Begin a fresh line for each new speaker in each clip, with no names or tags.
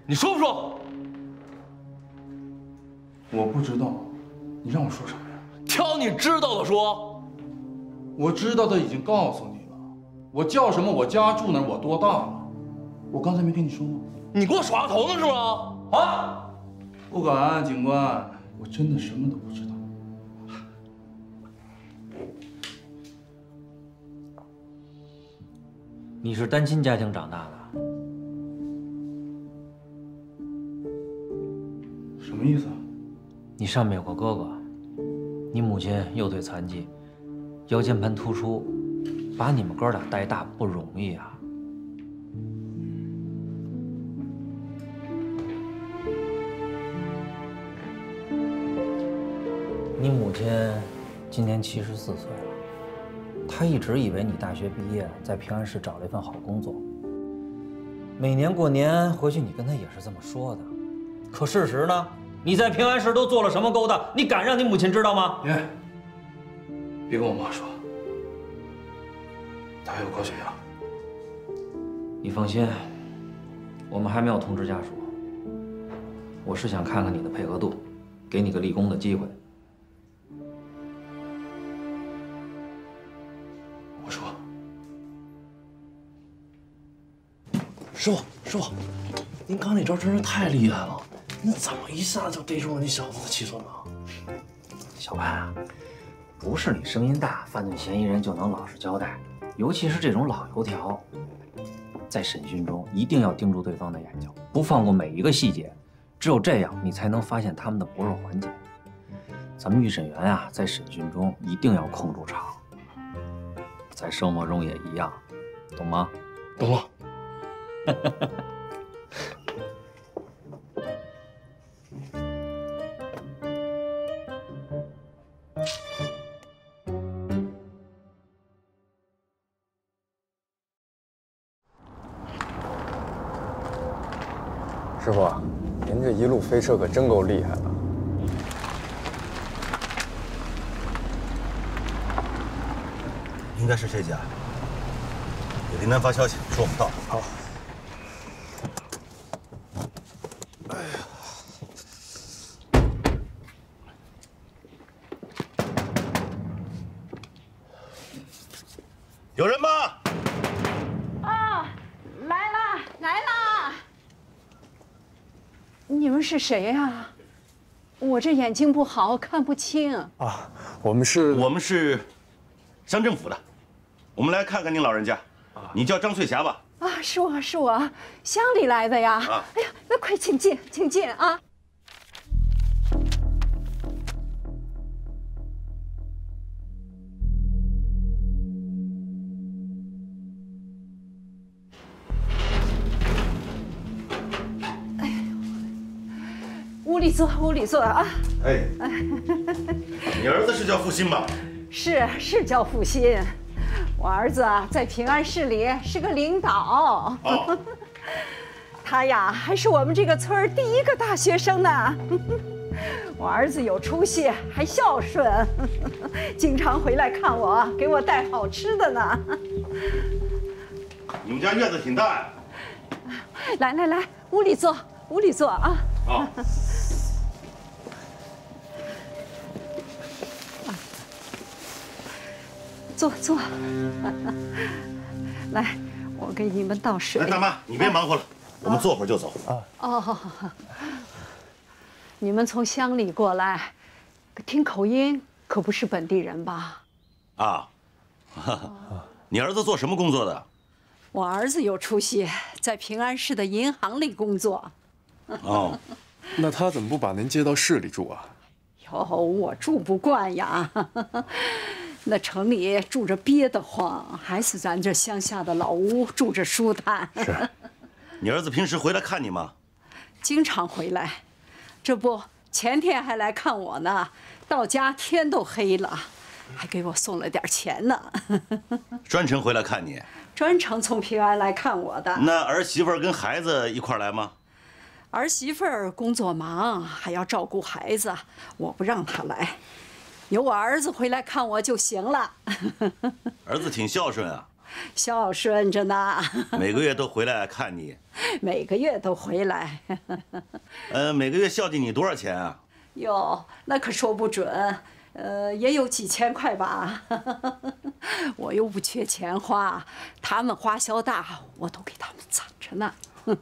你说不说？
我不知道，你让我说什么呀？
挑你知道的说。
我知道的已经告诉你了，我叫什么，我家住哪儿，我多大了，我刚才没跟你说吗？
你给我耍个头呢是吗？啊！
不敢，警官，我真的什么都不知道。
你是单亲家庭长大的，
什么意思啊？
你上面有个哥哥，你母亲右腿残疾，腰间盘突出，把你们哥俩带大不容易啊。你母亲今年74岁了，她一直以为你大学毕业在平安市找了一份好工作。每年过年回去，你跟她也是这么说的。可事实呢？你在平安市都做了什么勾当？你敢让你母亲知道吗？
别跟我妈说，她有高血压。
你放心，我们还没有通知家属。我是想看看你的配合度，给你个立功的机会。
我说，
师傅，您刚那招真是太厉害了！你怎么一下就逮住了那小子的七寸呢？
小潘啊，不是你声音大，犯罪嫌疑人就能老实交代，尤其是这种老油条，在审讯中一定要盯住对方的眼睛，不放过每一个细节，只有这样，你才能发现他们的薄弱环节。咱们预审员啊，在审讯中一定要控住场，在生活中也一样，懂吗？
懂了。
师傅，您这一路飞车可真够厉害的。
应该是这家。给林南发消息，说我们到了。
好。
有人吗？
啊，来啦！你们是谁呀？我这眼睛不好，看不清。
啊，我们是
乡政府的，我们来看看您老人家。你叫张翠霞吧？
啊，是我，乡里来的呀。哎呀，那快请进啊！屋里坐啊！
哎，你儿子是叫付鑫吧？
是叫付鑫，我儿子在平安市里是个领导。
哦，
他呀还是我们这个村儿第一个大学生呢。我儿子有出息，还孝顺，经常回来看我，给我带好吃的呢。
你们家院子挺大呀。
来，屋里坐啊。
好。
坐，来，我给你们倒水。
来，大妈，你别忙活了，我们坐会儿就走。
哦，你们从乡里过来，听口音可不是本地人吧？
啊，你儿子做什么工作的？
我儿子有出息，在平安市的银行里工作。
哦，
那他怎么不把您接到市里住啊？
哟，我住不惯呀。那城里住着憋得慌，还是咱这乡下的老屋住着舒坦。
是。你儿子平时回来看你吗？
经常回来，这不前天还来看我呢，到家天都黑了，还给我送了点钱呢。
专程回来看你？
专程从平安来看我的。
那儿媳妇跟孩子一块来吗？
儿媳妇工作忙，还要照顾孩子，我不让她来。有我儿子回来看我就行了。
儿子挺孝顺啊，
孝顺着呢。
每个月都回来看你。
每个月都回来。
每个月孝敬你多少钱啊？
哟，那可说不准，也有几千块吧。我又不缺钱花，他们花销大，我都给他们攒着呢。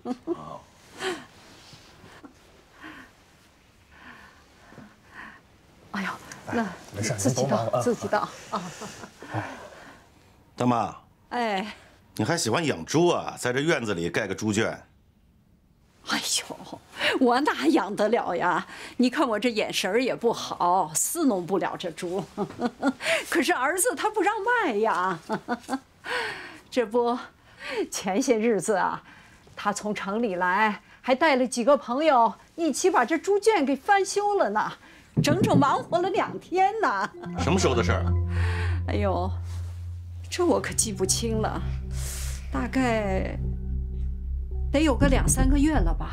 哎呦，那
没事，
自己倒，自己倒啊。
大妈，
哎，
你还喜欢养猪啊？在这院子里盖个猪圈。
哎呦，我哪养得了呀？你看我这眼神儿也不好，饲弄不了这猪。可是儿子他不让卖呀。这不，前些日子啊，他从城里来，还带了几个朋友一起把这猪圈给翻修了呢，整整忙活了2天呢。
什么时候的事儿？
哎呦，这我可记不清了，大概得有个2、3个月了吧。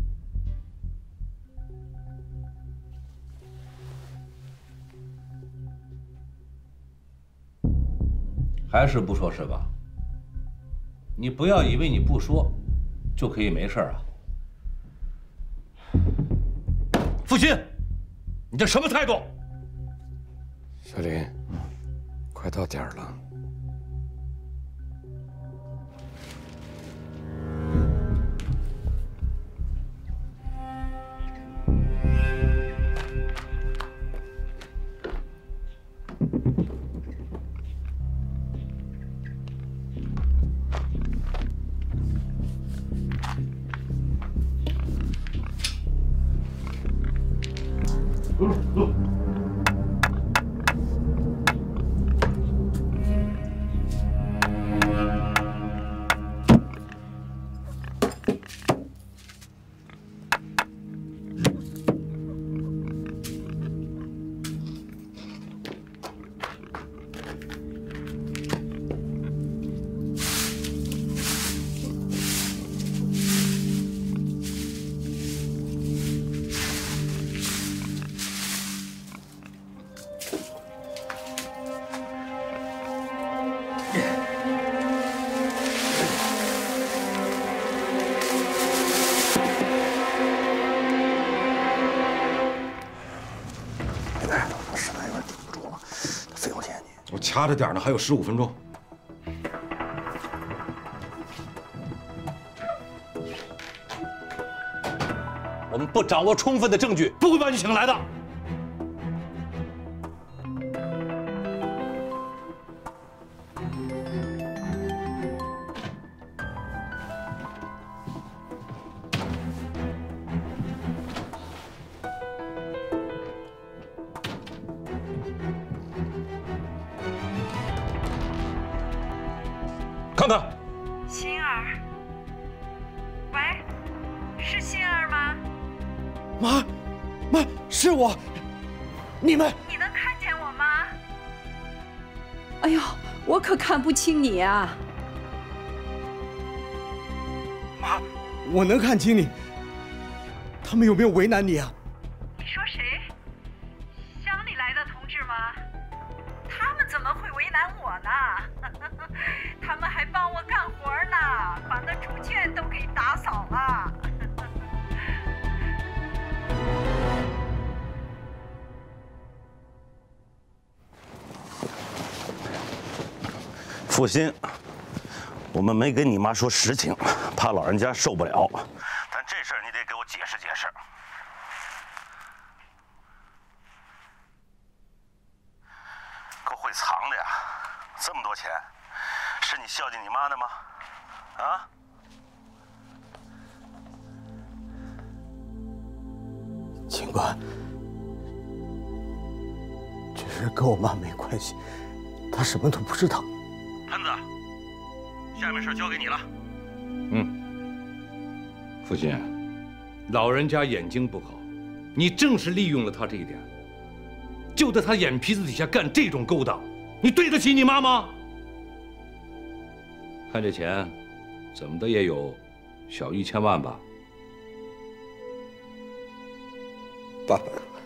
还是不说是吧？你不要以为你不说，就可以没事啊。
父亲，你这什么态度？
小林，快到点儿了。
掐着点呢，还有15分钟。
我们不掌握充分的证据，不会把你请来的。看看，
心儿，喂，是心儿吗？
妈，是我，你们
你能看见我吗？哎呦，我可看不清你啊！
妈，我能看清你，他们有没有为难你啊？
你说谁？乡里来的同志吗？他们怎么会为难我呢？他们还帮我干活呢，把那猪圈都给打扫了。
付鑫，我们没跟你妈说实情，怕老人家受不了。但这事儿你得给我解释解释。够会藏的呀！这么多钱，是你孝敬你妈的吗？啊？
尽管这事跟我妈没关系，她什么都不知道。
喷子，下面事交给你了。
父亲，老人家眼睛不好，你正是利用了他这一点，就在他眼皮子底下干这种勾当，你对得起你妈吗？看这钱，怎么的也有小1000万吧？
爸爸，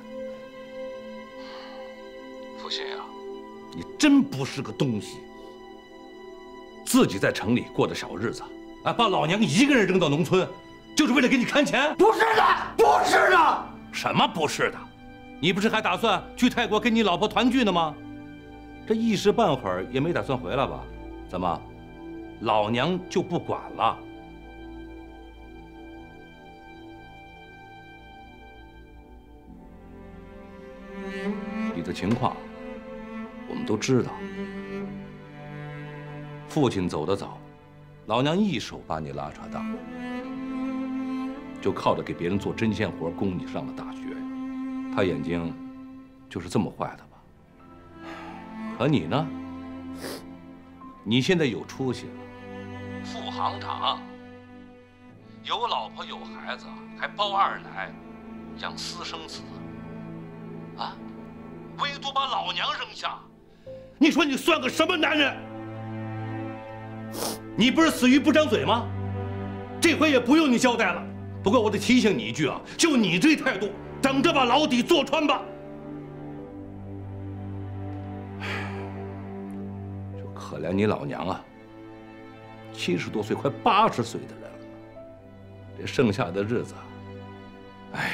父亲啊，你真不是个东西。自己在城里过的小日子， 啊，把老娘一个人扔到农村，就是为了给你看钱？
不是的，不是的。
什么不是的？你不是还打算去泰国跟你老婆团聚呢吗？这一时半会儿也没打算回来吧？怎么，老娘就不管了？你的情况我们都知道。父亲走得早，老娘一手把你拉扯大，就靠着给别人做针线活供你上了大学呀。他眼睛就是这么坏的吧？可你呢？你现在有出息了，副行长，有老婆有孩子，还包二奶，养私生子，啊，唯独把老娘扔下，你说你算个什么男人？你不是死鱼不张嘴吗？这回也不用你交代了。不过我得提醒你一句啊，就你这态度，等着把牢底坐穿吧。就可怜你老娘啊，70多岁快80岁的人了，这剩下的日子，哎。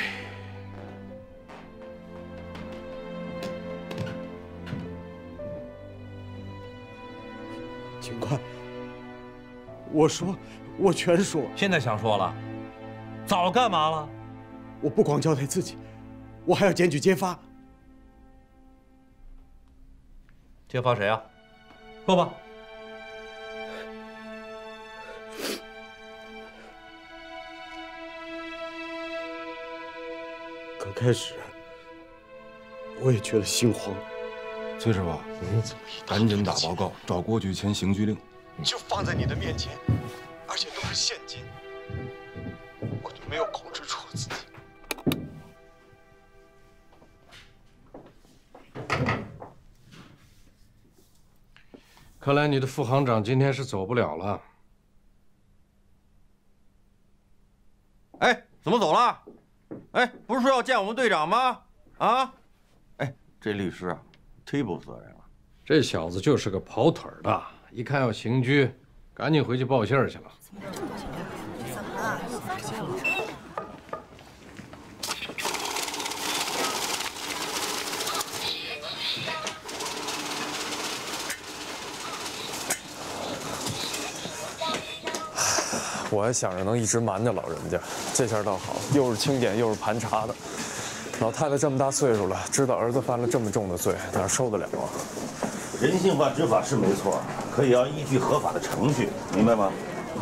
警官，我说，我全说。
现在想说了，早干嘛了？
我不光交代自己，我还要检举揭发。
揭发谁啊？说吧。
刚开始，我也觉得心慌。
崔师傅，赶紧打报告，找郭局签刑拘令。
就放在你的面前，而且都是现金，我就没有控制住自己。
看来你的副行长今天是走不了了。
哎，怎么走了？哎，不是说要见我们队长吗？啊？哎，这律师啊，忒不负责任了。
这小子就是个跑腿儿的，一看要刑拘，赶紧回去报信儿去了。
我还想着能一直瞒着老人家，这下倒好，又是清点又是盘查的。老太太这么大岁数了，知道儿子犯了这么重的罪，哪受得了啊？
人性化执法是没错，可也要依据合法的程序，明白吗？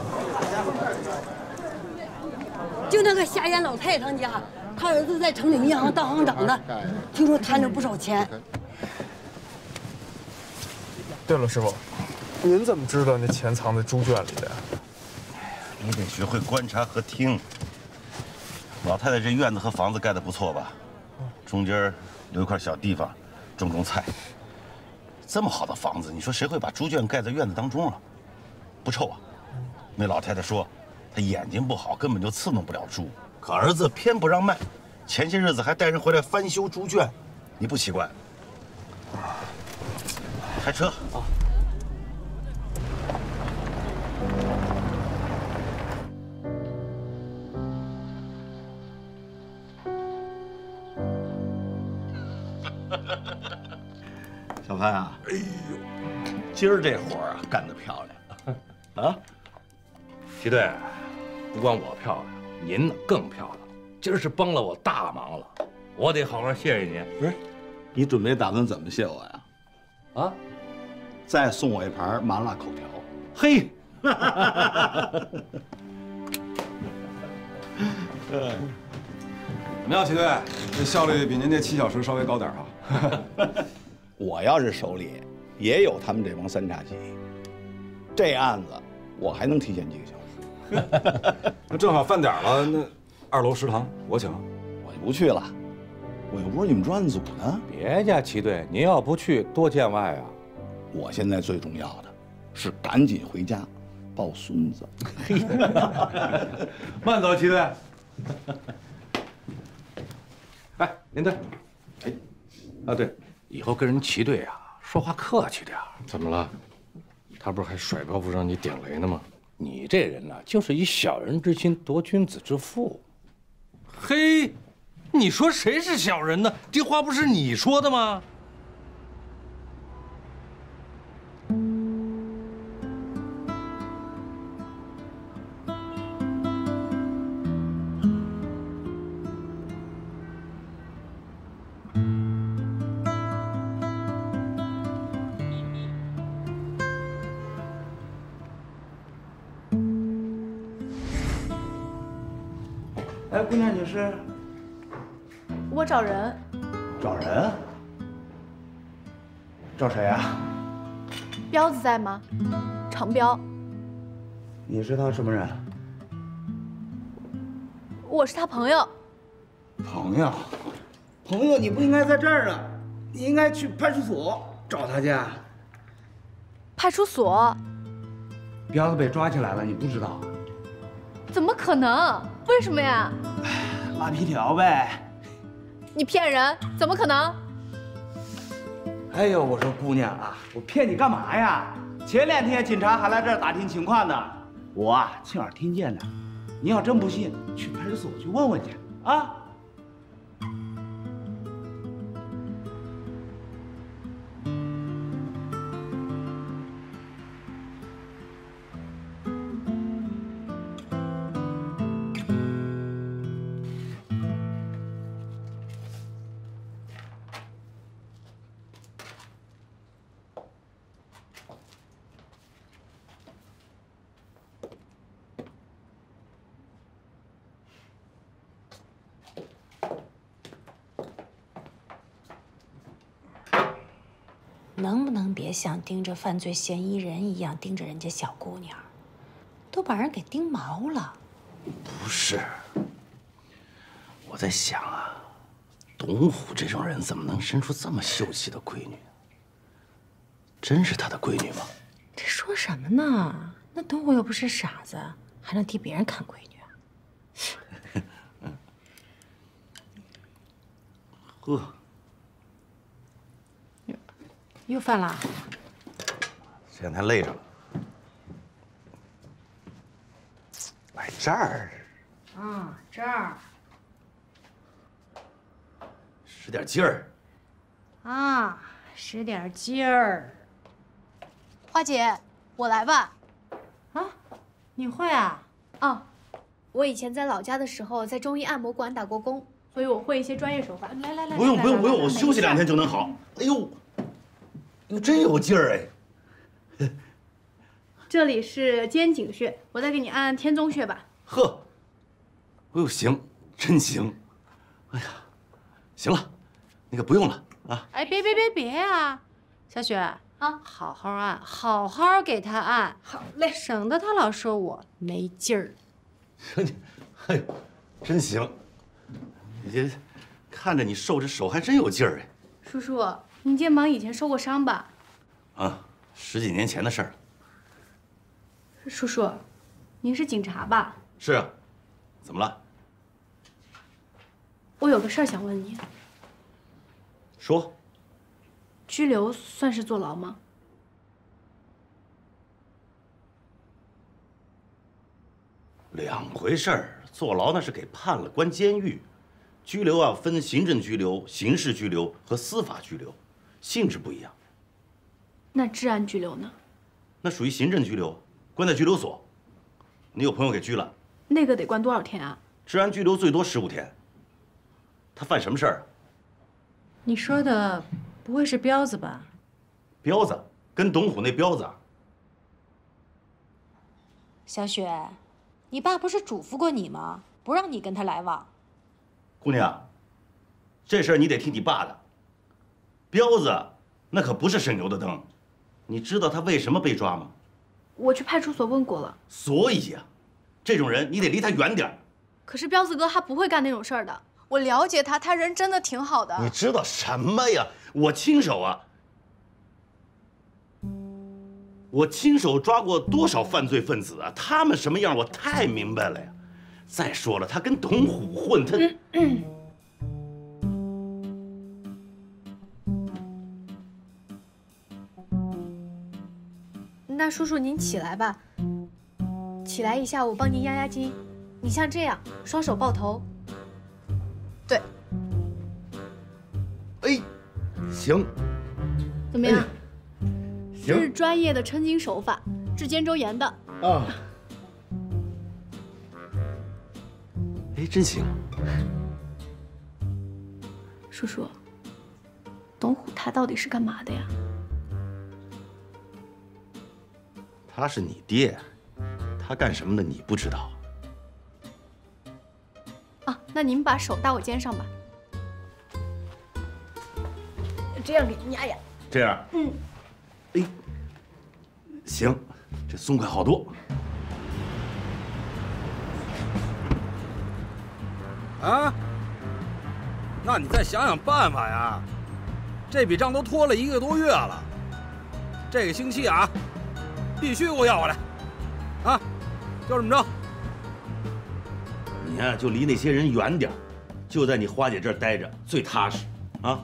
就那个瞎眼老太太家，他儿子在城里银行当行长呢，听说贪了不少钱。
对了，师傅，您怎么知道那钱藏在猪圈里的呀？
你得学会观察和听。老太太这院子和房子盖得不错吧？中间留一块小地方，种菜。这么好的房子，你说谁会把猪圈盖在院子当中啊？不臭啊？那老太太说，她眼睛不好，根本就刺弄不了猪。可儿子偏不让卖，前些日子还带人回来翻修猪圈，你不奇怪？开车啊！小潘啊，哎呦，今儿这活啊干得漂亮啊！
齐队，不光我漂亮，您呢更漂亮。今儿是帮了我大忙了，我得好好谢谢您。
不是，你准备打算怎么谢我呀？
啊，
再送我一盘麻辣口条。
嘿，
怎么样，齐队？这效率比您这7小时稍微高点啊。
我要是手里也有他们这帮三叉戟，这案子我还能提前几个小时。
那正好饭点了，那2楼食堂我请。
我就不去了，我又不是你们专案组的。
别家齐队，您要不去多见外啊。
我现在最重要的是赶紧回家抱孙子。
慢走，齐队。哎，林队，哎，啊对，以后跟人齐队啊，说话客气点。
怎么了？他不是还甩包袱让你点雷呢吗？
你这人呢，就是以小人之心夺君子之腹。
嘿，你说谁是小人呢？这话不是你说的吗？
哎，姑娘，你是？
我找人。
找人？找谁啊？
彪子在吗？程彪。
你是他什么人？
我是他朋友。
朋友？朋友，你不应该在这儿啊，你应该去派出所找他去。
派出所？
彪子被抓起来了，你不知道啊？
怎么可能？为什么呀？
拉皮条呗。
你骗人！怎么可能？
哎呦，我说姑娘啊，我骗你干嘛呀？前2天警察还来这儿打听情况呢，我啊亲耳听见的。你要真不信，去派出所去问问去啊。
能不能别像盯着犯罪嫌疑人一样盯着人家小姑娘，都把人给盯毛了。
不是，我在想啊，董虎这种人怎么能生出这么秀气的闺女呢？真是他的闺女吗？
这说什么呢？那董虎又不是傻子，还能替别人看闺女啊？
呵。
又犯了？
这两天累着了。来这儿。
啊，这儿。
使点劲儿。
啊，使点劲儿。
花姐，我来吧。
啊，你会啊？
啊，我以前在老家的时候在中医按摩馆打过工，所以我会一些专业手法。来，
不用，我休息2天就能好。哎呦。真有劲儿哎！
这里是肩颈穴，我再给你按按天宗穴吧。
呵，哎呦行，真行！哎呀，行了，那个不用了啊。
哎，别啊，小雪啊，好好按，好好给他按。
好嘞，
省得他老说我没劲儿。
说你，哎呦，真行！你这看着你瘦，这手还真有劲儿哎。
叔叔。你肩膀以前受过伤吧？
啊，10几年前的事儿。
叔叔，您是警察吧？
是啊，怎么了？
我有个事儿想问你。
说。
拘留算是坐牢吗？
两回事儿，坐牢那是给判了，关监狱；拘留啊，分行政拘留、刑事拘留和司法拘留。性质不一样。
那治安拘留呢？
那属于行政拘留，关在拘留所。你有朋友给拘了，
那个得关多少天啊？
治安拘留最多15天。他犯什么事儿？
你说的不会是彪子吧？
彪子跟董虎那彪子。
小雪，你爸不是嘱咐过你吗？不让你跟他来往。
姑娘，这事儿你得听你爸的。彪子那可不是省油的灯，你知道他为什么被抓吗？
我去派出所问过了。
所以呀，这种人你得离他远点儿。
可是彪子哥他不会干那种事儿的，我了解他，他人真的挺好的。
你知道什么呀？我亲手抓过多少犯罪分子啊！他们什么样我太明白了呀。再说了，他跟董虎混，他。
那叔叔您起来吧， 起来一下，我帮您压压惊。你像这样，双手抱头。对。
哎，行。
怎么样？
行。
这是专业的抻筋手法，治肩周炎的。
啊。
哎，真行。
叔叔，董虎他到底是干嘛的呀？
他是你爹，他干什么的你不知道？
啊，那您把手搭我肩上吧，这样给您压压。
这样。
嗯。
哎，行，这松快好多。
啊？那你再想想办法呀！这笔账都拖了1个多月了，这个星期啊，必须给我要回来，啊，就这么着。
你呀，就离那些人远点，就在你花姐这儿待着最踏实，啊！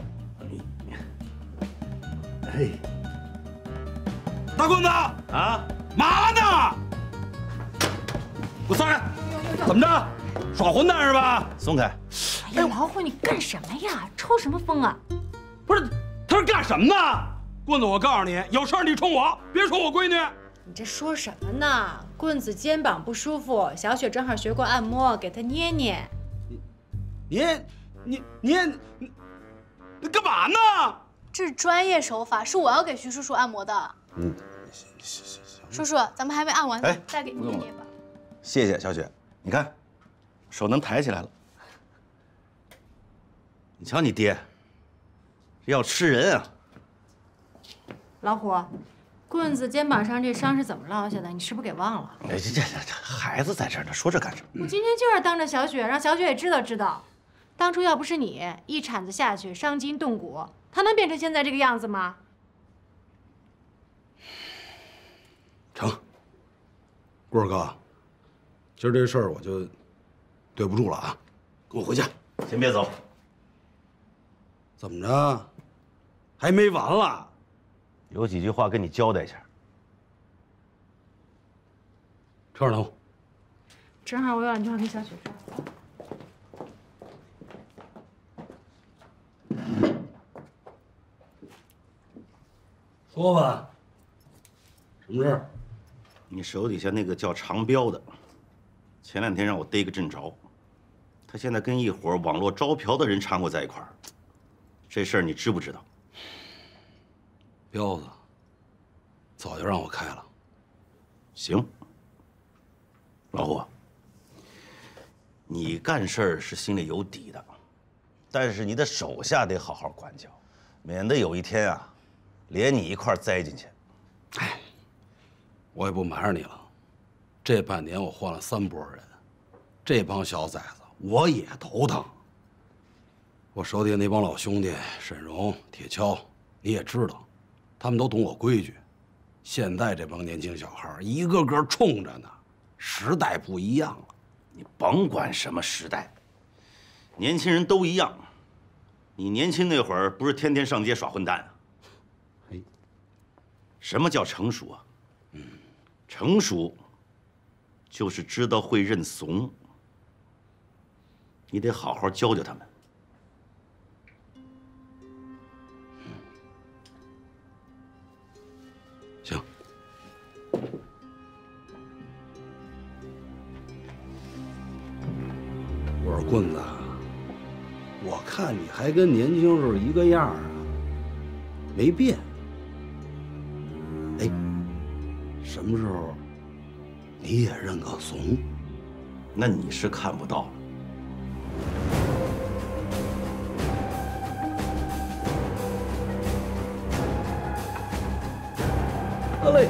哎，
大棍子
啊，
嘛呢？给我撒开！怎么着？耍混蛋是吧？
松开！
哎呀，老虎，你干什么呀？抽什么风啊？
不是，他是干什么呢？棍子，我告诉你，有事儿你冲我，别冲我闺女。
你这说什么呢？棍子肩膀不舒服，小雪正好学过按摩，给她捏捏。
你干嘛呢？
这是专业手法，是我要给徐叔叔按摩的。
嗯，
行。叔叔，咱们还没按完呢，再给你捏捏吧。
谢谢小雪，你看，手能抬起来了。你瞧你爹，要吃人啊！
老虎，棍子肩膀上这伤是怎么落下的？你是不是给忘了？
哎，这孩子在这儿呢，说这干什么？
我今天就是当着小雪，让小雪也知道。当初要不是你一铲子下去伤筋动骨，她能变成现在这个样子吗？
成，棍儿哥，今儿这事儿我就对不住了啊，跟我回家，
先别走。
怎么着？还没完了？
有几句话跟你交代一下。
车上等我。
正好我有2句话跟小雪说。
说吧，什么事儿？
你手底下那个叫长彪的，前2天让我逮个正着，他现在跟一伙网络招嫖的人掺和在一块儿，这事儿你知不知道？
彪子早就让我开了。
行，老虎，你干事儿是心里有底的，但是你的手下得好好管教，免得有一天啊，连你一块儿栽进去。
哎，我也不瞒着你了，这半年我换了3拨人，这帮小崽子我也头疼。我手底下那帮老兄弟沈荣、铁锹，你也知道，他们都懂我规矩。现在这帮年轻小孩一个个冲着呢，时代不一样了。
你甭管什么时代，年轻人都一样。你年轻那会儿不是天天上街耍混蛋啊？
哎，
什么叫成熟啊？成熟就是知道会认怂。你得好好教教他们。
行。我说棍子，我看你还跟年轻时候一个样啊，没变。哎，什么时候你也认个怂？
那你是看不到。
得嘞。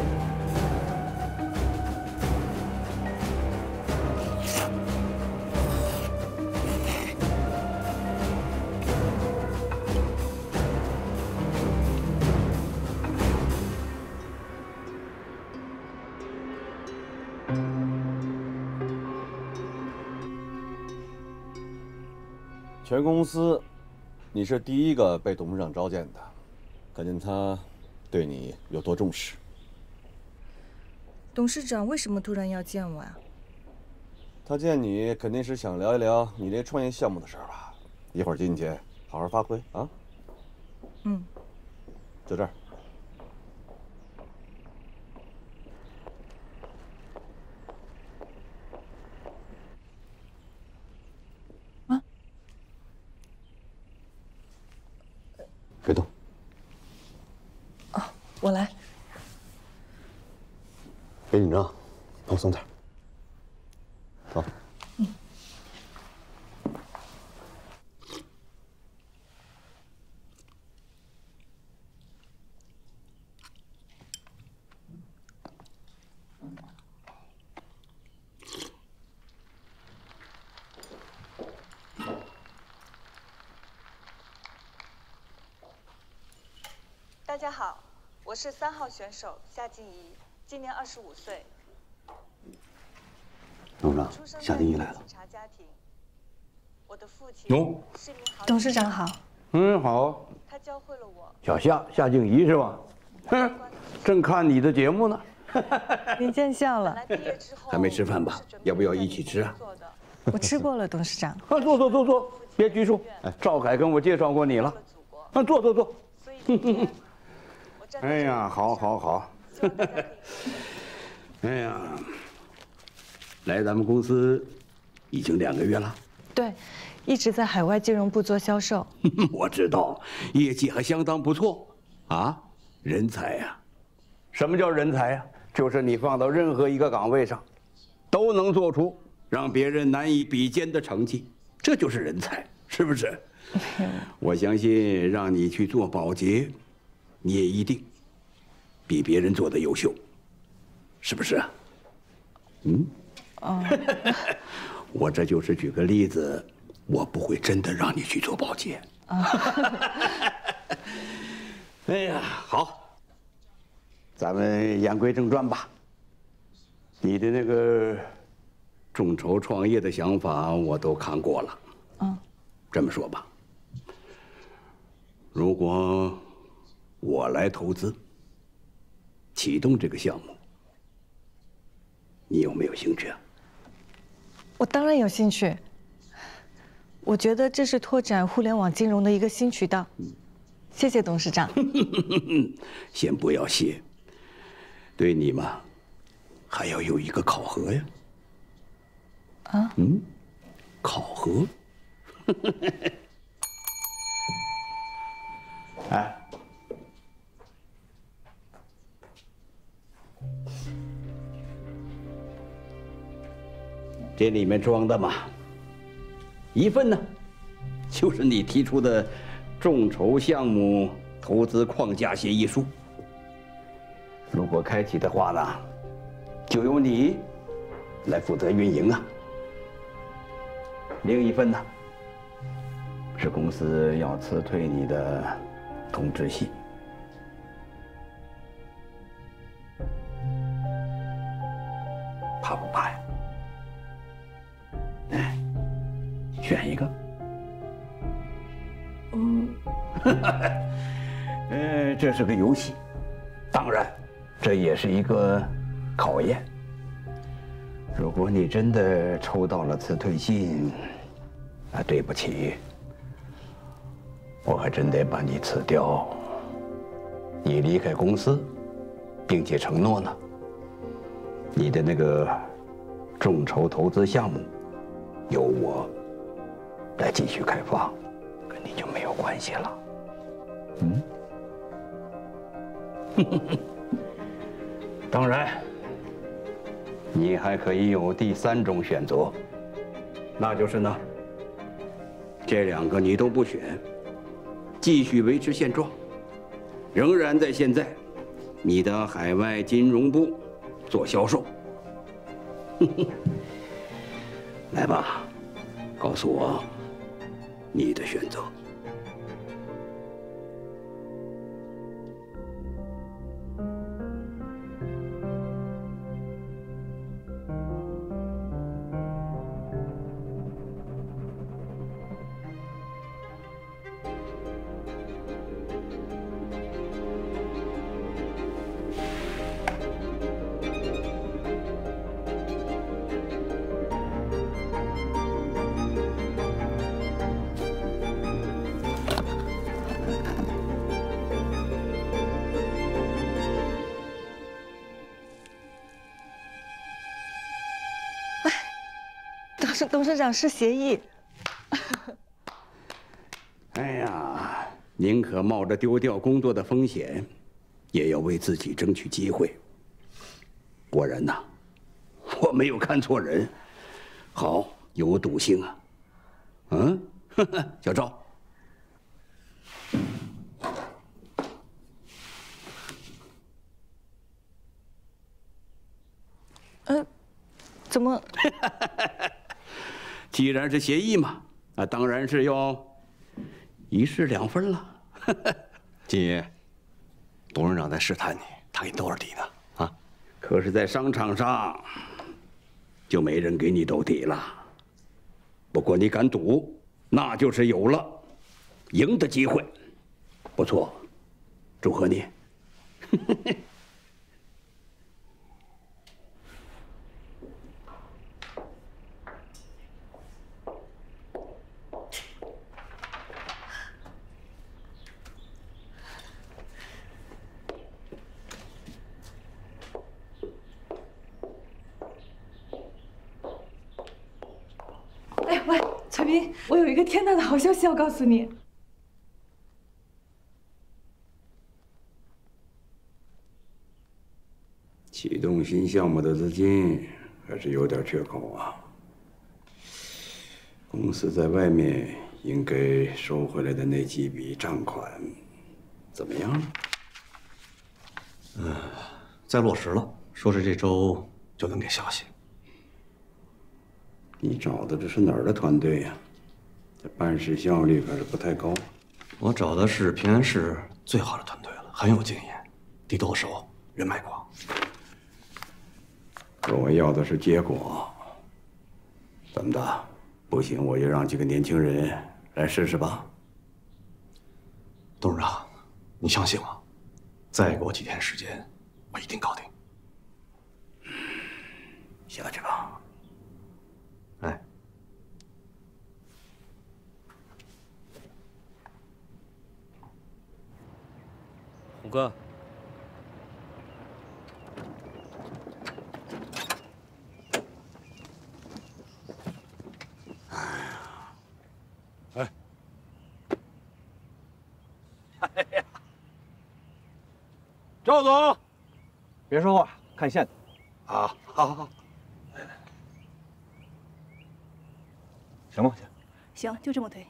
全公司，你是第一个被董事长召见的，可见他对你有多重视。
董事长为什么突然要见我呀？
他见你肯定是想聊一聊你这创业项目的事儿吧？一会儿进去好好发挥啊。
嗯，
就这儿。
啊？
别动。
哦，我来。
别紧张，放松点。走。
嗯。
大家好，我是3号选手夏静怡，今年25岁。
董事长，夏静怡来了。
我的父亲
哟，
董事长好。
好。
他教会了我。
小夏静怡是吧？哼，正看你的节目呢。
您见笑了。
还没吃饭吧？要不要一起吃啊？
我吃过了，董事长。
坐，别拘束。哎，赵凯跟我介绍过你了。坐。哎呀，好。哎呀，来咱们公司已经2个月了。
对，一直在海外金融部做销售。
我知道，业绩还相当不错啊，人才呀！什么叫人才呀？就是你放到任何一个岗位上，都能做出让别人难以比肩的成绩，这就是人才，是不是？我相信让你去做保洁，你也一定比别人做的优秀，是不是啊？
哦。
我这就是举个例子，我不会真的让你去做保洁。哎呀，好，咱们言归正传吧。你的那个众筹创业的想法我都看过了。这么说吧，如果我来投资启动这个项目，你有没有兴趣啊？
我当然有兴趣。我觉得这是拓展互联网金融的一个新渠道。谢谢董事长。
先不要谢，对你嘛，还要有一个考核呀。
啊？
考核。哎，这里面装的嘛，一份呢，就是你提出的众筹项目投资框架协议书。如果开启的话呢，就由你来负责运营啊。另一份呢，是公司要辞退你的通知信。怕不怕呀？哎，选一个。这是个游戏，当然，这也是一个考验。如果你真的抽到了辞退信，对不起，我还真得把你辞掉。你离开公司，并且承诺呢，你的那个众筹投资项目由我来继续开发，跟你就没有关系了。当然，你还可以有第3种选择，那就是呢，这2个你都不选，继续维持现状，仍然在现在你的海外金融部做销售。来吧，告诉我你的选择。
董事长是协议。
哎呀，宁可冒着丢掉工作的风险，也要为自己争取机会。果然呐，我没有看错人，好有赌性啊！嗯，小赵。
怎么？
既然是协议嘛，那当然是要1式2份了。
金爷，董事长在试探你，他给你兜着底呢。啊，
可是，在商场上就没人给你兜底了。不过你敢赌，那就是有了赢的机会。不错，祝贺你。
哎喂，崔斌，我有一个天大的好消息要告诉你。
启动新项目的资金还是有点缺口啊。公司在外面应该收回来的那几笔账款，怎么样？
在落实了，说是这周就能给消息。
你找的这是哪儿的团队呀？这办事效率可是不太高。
我找的是平安市最好的团队了，很有经验，地头熟，人脉广。
可我要的是结果。怎么的？不行，我就让几个年轻人来试试吧。
董事长，你相信我，再给我几天时间，我一定搞定。
下去吧。
哎，
虎哥，
哎呀，赵总，
别说话，看线头。
啊，好好好。
行吗？
行，就这么推。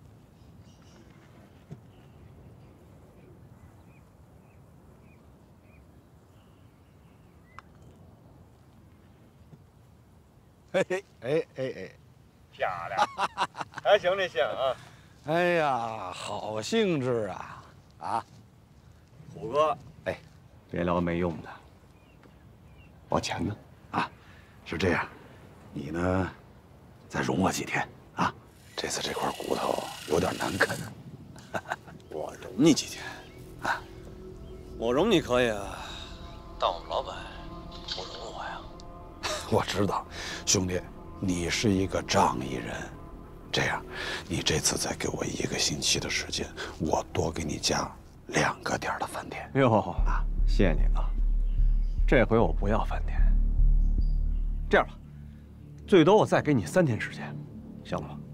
嘿嘿，哎，漂亮，还行这线啊。哎呀，好兴致啊！啊，
虎哥，哎，别聊没用的。我钱呢？
啊，是这样，你呢？再容我几天啊！这次这块骨头有点难啃，
我容你几天啊？我容你可以啊，但我们老板不容我呀。
我知道，兄弟，你是一个仗义人。这样，你这次再给我1个星期的时间，我多给你加2个点的饭店。
哟啊，谢谢你了。这回我不要饭店。这样吧。最多我再给你3天时间，行了吗？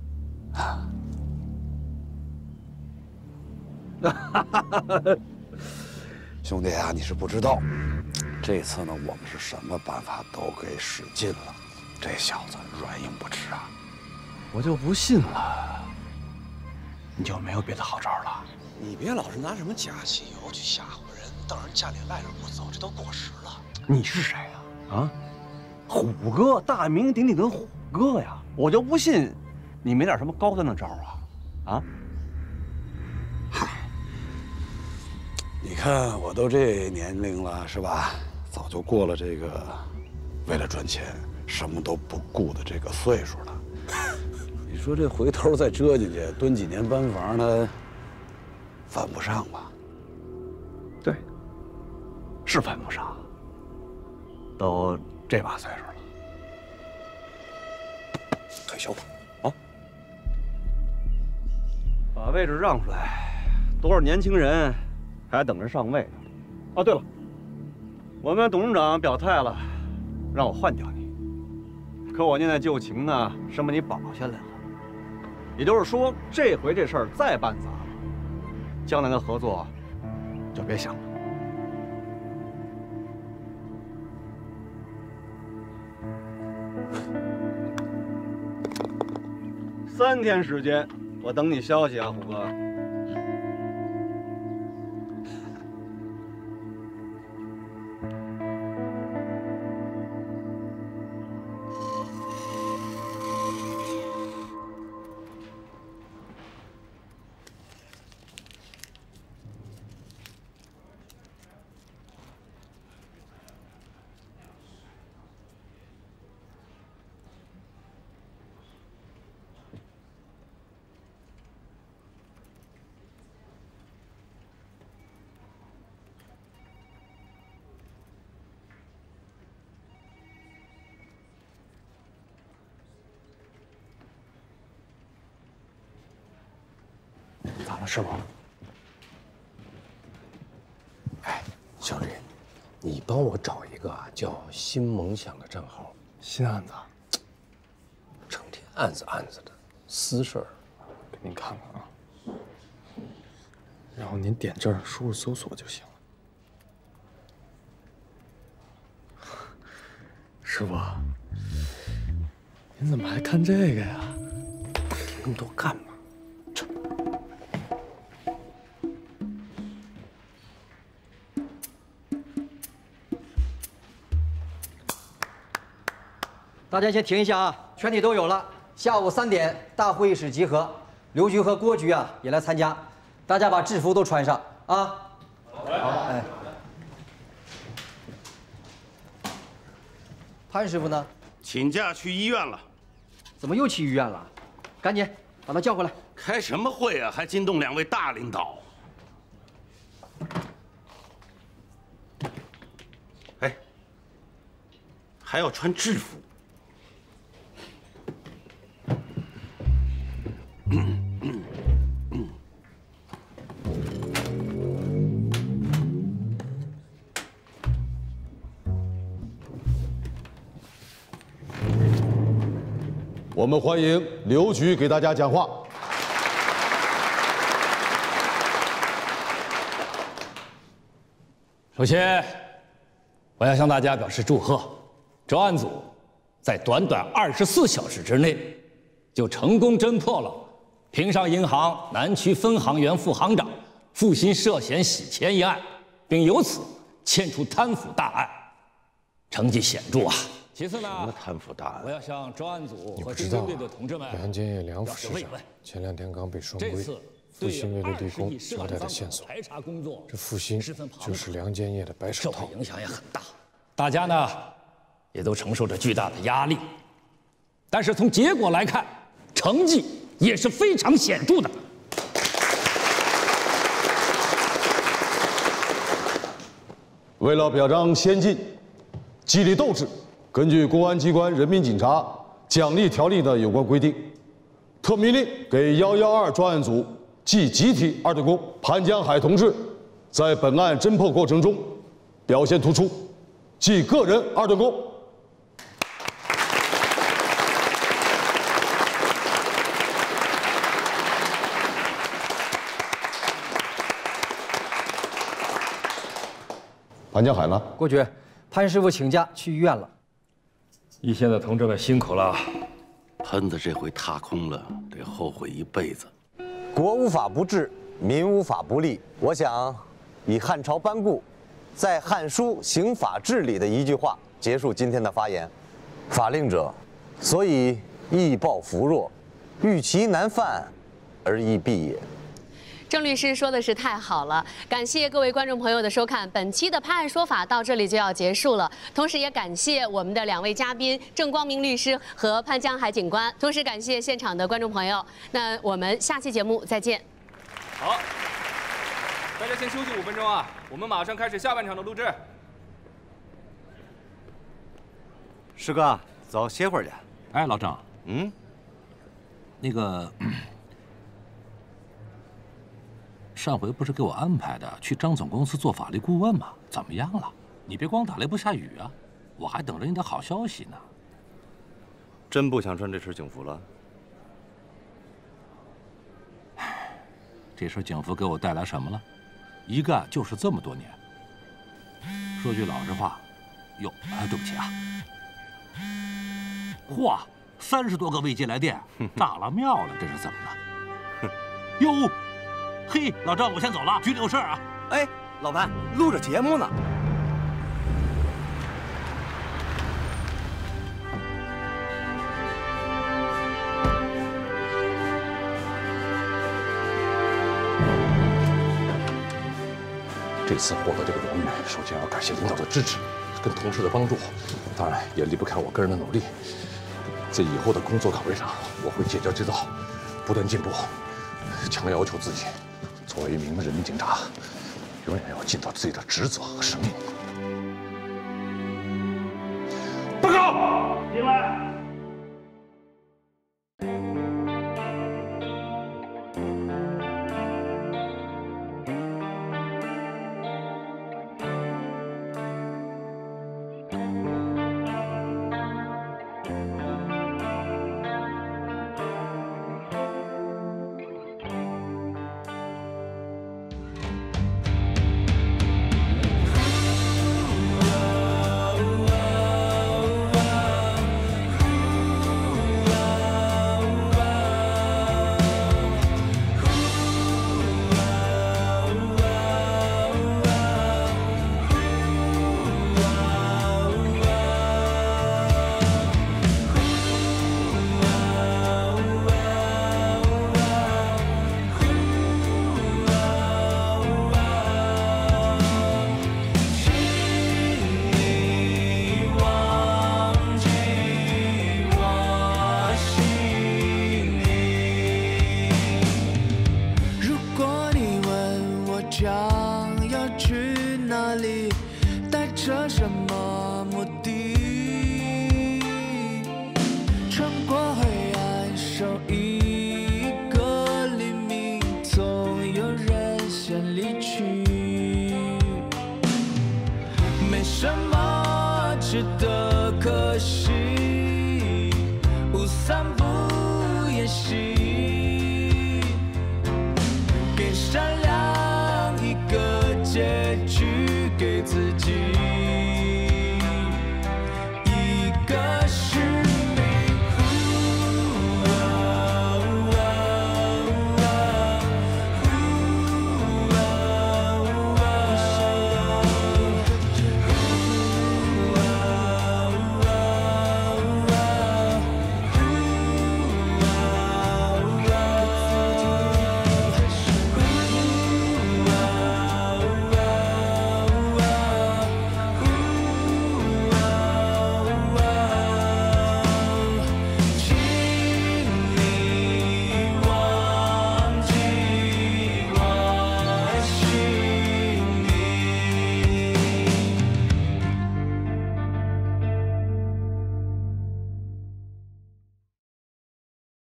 兄弟啊，你是不知道，这次呢，我们是什么办法都给使尽了。这小子软硬不吃啊！
我就不信了，你就没有别的好招了？
你别老是拿什么假汽油去吓唬人，瞪人家里赖着不走，这都过时了。
你是谁呀？啊？虎哥，大名鼎鼎的虎哥呀！我就不信，你没点什么高端的招啊！啊？
嗨，你看我都这年龄了，是吧？早就过了这个为了赚钱什么都不顾的这个岁数了。你说这回头再折进去蹲几年班房，他犯不上吧？
对，是犯不上。都这把岁数了，
退休吧，
啊！把位置让出来，多少年轻人还等着上位呢？哦，对了，我们董事长表态了，让我换掉你。 可我念在旧情呢，生把你保下来了。也就是说，这回这事儿再办砸了，将来的合作就别想了。3天时间，我等你消息啊，虎哥。
咋了，师傅？
哎，小吕，你帮我找一个叫新梦想的账号。
新案子？
成天案子的，私事儿。
给您看看啊，然后您点这儿输入搜索就行了。师傅，您怎么还看这个呀？
打听那么多干嘛？
大家先停一下啊！全体都有了。下午3点，大会议室集合。刘局和郭局啊也来参加，大家把制服都穿上啊！好，哎。潘师傅呢？
请假去医院了。
怎么又去医院了？赶紧把他叫过来。
开什么会啊？还惊动2位大领导。哎，还要穿制服。
我们欢迎刘局给大家讲话。
首先，我要向大家表示祝贺，专案组在短短24小时之内，就成功侦破了平商银行南区分行员副行长付鑫涉嫌洗钱一案，并由此牵出贪腐大案，成绩显著啊！其次呢，
什么贪腐大案？
我要向专案组和
知道
侦侦队的同志们
梁建业梁副市长前2天刚被双规，付鑫为了立功交代的线索，这付鑫就是梁建业的白手套，
影响也很大。大家呢也都承受着巨大的压力，但是从结果来看，成绩也是非常显著的。
为了表彰先进、激励斗志，根据公安机关人民警察奖励条例的有关规定，特命令给112专案组记集体2等功。潘江海同志在本案侦破过程中表现突出，记个人2等功。潘江海呢？
郭局，潘师傅请假去医院了。
一线的同志们辛苦了。
喷子这回踏空了，得后悔一辈子。
国无法不治，民无法不立。我想，以汉朝班固在《汉书·刑法志》里的一句话结束今天的发言：法令者，所以易暴扶弱，欲其难犯，而易避也。
郑律师说的是太好了，感谢各位观众朋友的收看。本期的《判案说法》到这里就要结束了，同时也感谢我们的2位嘉宾郑光明律师和潘江海警官，同时感谢现场的观众朋友。那我们下期节目再见。
好，大家先休息5分钟啊，我们马上开始下半场的录制。
师哥，走，歇会儿去。
哎，老郑，那个。上回不是给我安排的去张总公司做法律顾问吗？怎么样了？你别光打雷不下雨啊，我还等着你的好消息呢。
真不想穿这身警服了？
这身警服给我带来什么了？一干就是这么多年。说句老实话，哟，对不起啊。嚯，30多个未接来电，炸了庙了，这是怎么了？哟，嘿，老郑，我先走了，局里有事啊。
哎，老潘，录着节目呢。
这次获得这个荣誉，首先要感谢领导的支持，跟同事的帮助，当然也离不开我个人的努力。在以后的工作岗位上，我会戒骄戒躁，不断进步，强要求自己。作为一名人民警察，永远要尽到自己的职责和使命。报告，进来。
穿过黑暗，手一